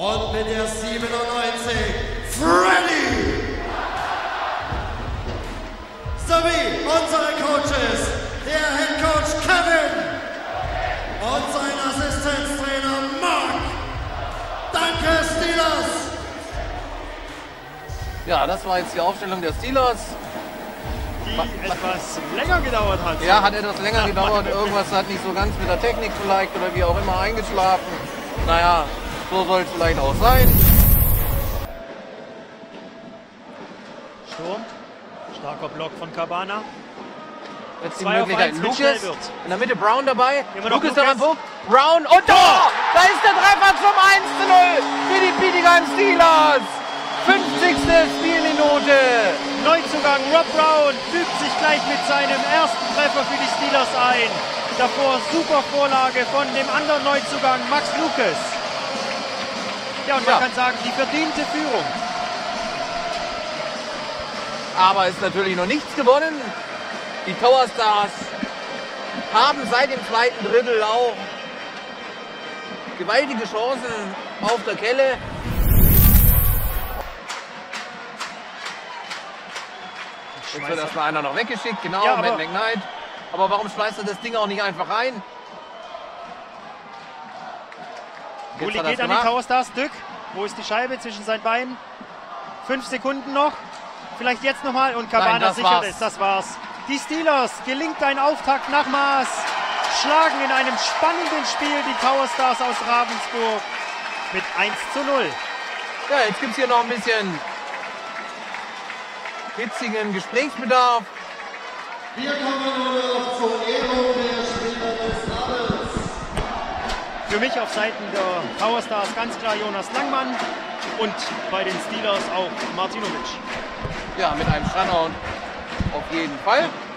Und mit der 97 Freddy. Sowie unsere Coaches, der Head Coach Kevin und sein Assistenztrainer Mark. Danke Steelers! Ja, das war jetzt die Aufstellung der Steelers. Die etwas länger gedauert hat. Ja, hat etwas länger gedauert. Irgendwas hat nicht so ganz mit der Technik vielleicht oder wie auch immer eingeschlafen. Naja, so soll es vielleicht auch sein. Sturm. Starker Block von Cabana. Jetzt die 2 auf Möglichkeit. 1, wenn Lucas schnell wird. in der Mitte, Brown dabei. Immer noch Lucas daran Lucas. guckt. Brown und Tor! Da ist der Treffer zum 1:0 für die Bietigheim Steelers. 50. Spielminute. Neuzugang Rob Brown fügt sich gleich mit seinem ersten Treffer für die Steelers ein. Davor super Vorlage von dem anderen Neuzugang Max Lucas. Ja, und man kann sagen, die verdiente Führung. Aber ist natürlich noch nichts gewonnen. Die Tower Stars haben seit dem zweiten Drittel auch gewaltige Chancen auf der Kelle. Jetzt wird erstmal einer noch weggeschickt, genau, Ja, Matt McKnight. Aber warum schmeißt er das Ding auch nicht einfach rein? Uli hat er's geht an die gemacht. Tower Stars. Dück, wo ist die Scheibe zwischen seinen Beinen? 5 Sekunden noch. Vielleicht jetzt nochmal und Cabana das sichert war's. es. Das war's. Die Steelers gelingt ein Auftakt nach Maß. Schlagen in einem spannenden Spiel die Tower Stars aus Ravensburg mit 1:0. Ja, jetzt gibt es hier noch ein bisschen hitzigen Gesprächsbedarf. Wir kommen nun noch zur Ehrung der Spieler des Abends. Für mich auf Seiten der Tower Stars ganz klar Jonas Langmann und bei den Steelers auch Martinovic. Ja, mit einem Standard auf jeden Fall.